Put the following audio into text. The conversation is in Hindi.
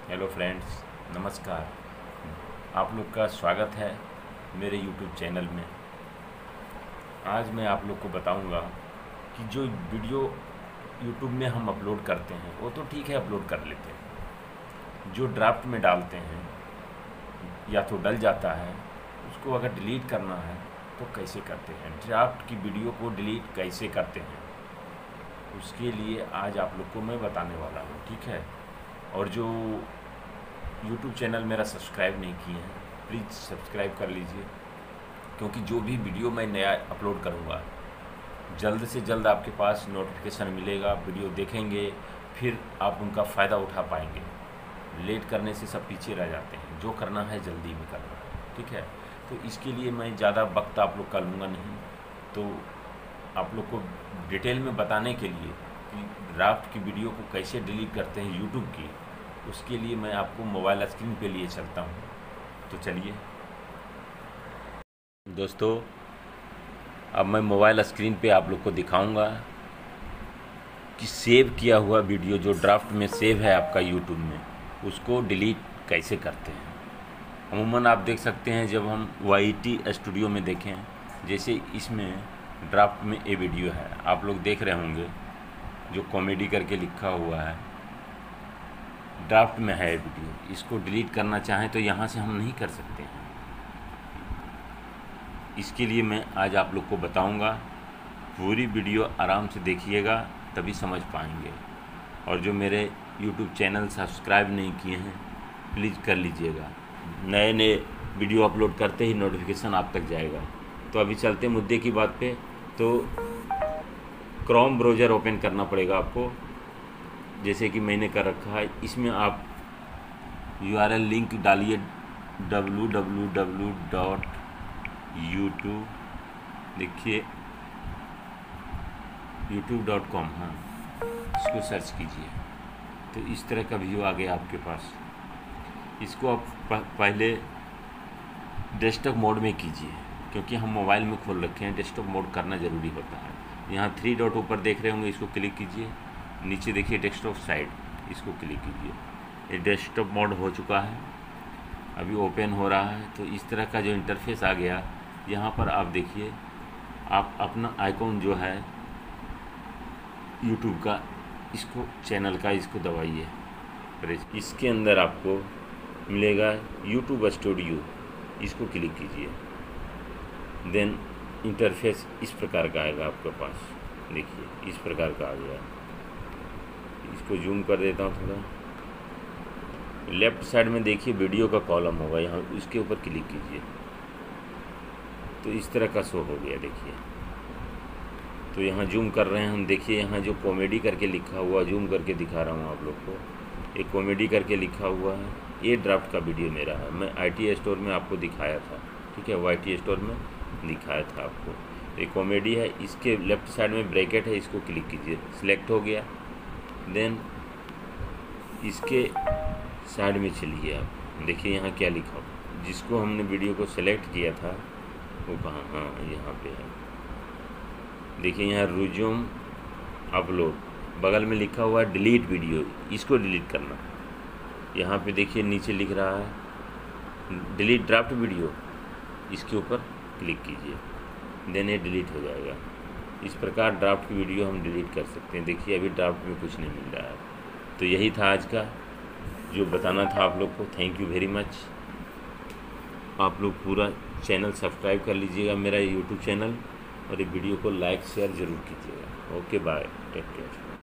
हेलो फ्रेंड्स, नमस्कार। आप लोग का स्वागत है मेरे यूट्यूब चैनल में। आज मैं आप लोग को बताऊंगा कि जो वीडियो यूट्यूब में हम अपलोड करते हैं वो तो ठीक है, अपलोड कर लेते हैं। जो ड्राफ्ट में डालते हैं या तो डल जाता है, उसको अगर डिलीट करना है तो कैसे करते हैं, ड्राफ्ट की वीडियो को डिलीट कैसे करते हैं, उसके लिए आज आप लोग को मैं बताने वाला हूँ। ठीक है। और जो यूट्यूब चैनल मेरा सब्सक्राइब नहीं किए हैं, प्लीज़ सब्सक्राइब कर लीजिए, क्योंकि जो भी वीडियो मैं नया अपलोड करूँगा जल्द से जल्द आपके पास नोटिफिकेशन मिलेगा। वीडियो देखेंगे, फिर आप उनका फ़ायदा उठा पाएंगे। लेट करने से सब पीछे रह जाते हैं। जो करना है जल्दी में करना है। ठीक है। तो इसके लिए मैं ज़्यादा वक्त आप लोग का लूँगा नहीं, तो आप लोग को डिटेल में बताने के लिए कि ड्राफ्ट की वीडियो को कैसे डिलीट करते हैं यूट्यूब की, उसके लिए मैं आपको मोबाइल स्क्रीन पे लिए चलता हूँ। तो चलिए दोस्तों, अब मैं मोबाइल स्क्रीन पे आप लोग को दिखाऊंगा कि सेव किया हुआ वीडियो जो ड्राफ्ट में सेव है आपका यूट्यूब में, उसको डिलीट कैसे करते हैं। अमूमन आप देख सकते हैं, जब हम YT स्टूडियो में देखें, जैसे इसमें ड्राफ्ट में ये वीडियो है, आप लोग देख रहे होंगे जो कॉमेडी करके लिखा हुआ है, ड्राफ्ट में है वीडियो। इसको डिलीट करना चाहें तो यहाँ से हम नहीं कर सकते हैं। इसके लिए मैं आज आप लोग को बताऊंगा। पूरी वीडियो आराम से देखिएगा, तभी समझ पाएंगे। और जो मेरे YouTube चैनल सब्सक्राइब नहीं किए हैं, प्लीज़ कर लीजिएगा। नए नए वीडियो अपलोड करते ही नोटिफिकेशन आप तक जाएगा। तो अभी चलते मुद्दे की बात पे। तो क्रोम ब्राउज़र ओपन करना पड़ेगा आपको, जैसे कि मैंने कर रखा है। इसमें आप URL लिंक डालिए www.youtube, देखिए youtube.com, हाँ, इसको सर्च कीजिए तो इस तरह का व्यू आ गया आपके पास। इसको आप पहले डेस्कटॉप मोड में कीजिए, क्योंकि हम मोबाइल में खोल रखे हैं, डेस्कटॉप मोड करना ज़रूरी होता है। यहाँ 3 डॉट ऊपर देख रहे होंगे, इसको क्लिक कीजिए। नीचे देखिए डेस्कटॉप साइड, इसको क्लिक कीजिए। ये डेस्कटॉप मोड हो चुका है, अभी ओपन हो रहा है। तो इस तरह का जो इंटरफेस आ गया, यहाँ पर आप देखिए, आप अपना आइकॉन जो है यूट्यूब का, इसको चैनल का, इसको दबाइए। इसके अंदर आपको मिलेगा यूट्यूब स्टूडियो, इसको क्लिक कीजिए। देन इंटरफेस इस प्रकार का आएगा आपके पास, देखिए इस प्रकार का आ गया। इसको जूम कर देता हूँ थोड़ा। लेफ़्ट साइड में देखिए वीडियो का कॉलम होगा, यहाँ इसके ऊपर क्लिक कीजिए तो इस तरह का शो हो गया। देखिए, तो यहाँ जूम कर रहे हैं हम, देखिए यहाँ जो कॉमेडी करके लिखा हुआ, जूम करके दिखा रहा हूँ आप लोग को, एक कॉमेडी करके लिखा हुआ है। ये ड्राफ्ट का वीडियो मेरा है, मैं IT स्टोर में आपको दिखाया था। ठीक है, YT स्टोर में दिखाया था आपको। ये कॉमेडी है, इसके लेफ़्ट साइड में ब्रैकेट है, इसको क्लिक कीजिए, सिलेक्ट हो गया। देन इसके साइड में चलिए आप, देखिए यहाँ क्या लिखा हो, जिसको हमने वीडियो को सेलेक्ट किया था वो कहाँ, हाँ यहाँ पे है। देखिए यहाँ रिज्यूम अपलोड, बगल में लिखा हुआ है डिलीट वीडियो, इसको डिलीट करना। यहाँ पे देखिए नीचे लिख रहा है डिलीट ड्राफ्ट वीडियो, इसके ऊपर क्लिक कीजिए, देन ये डिलीट हो जाएगा। इस प्रकार ड्राफ्ट की वीडियो हम डिलीट कर सकते हैं। देखिए अभी ड्राफ्ट में कुछ नहीं मिल रहा है। तो यही था आज का जो बताना था आप लोग को। Thank you very much. आप लोग पूरा चैनल सब्सक्राइब कर लीजिएगा, मेरा यूट्यूब चैनल, और ये वीडियो को लाइक शेयर ज़रूर कीजिएगा। Okay, bye, take care.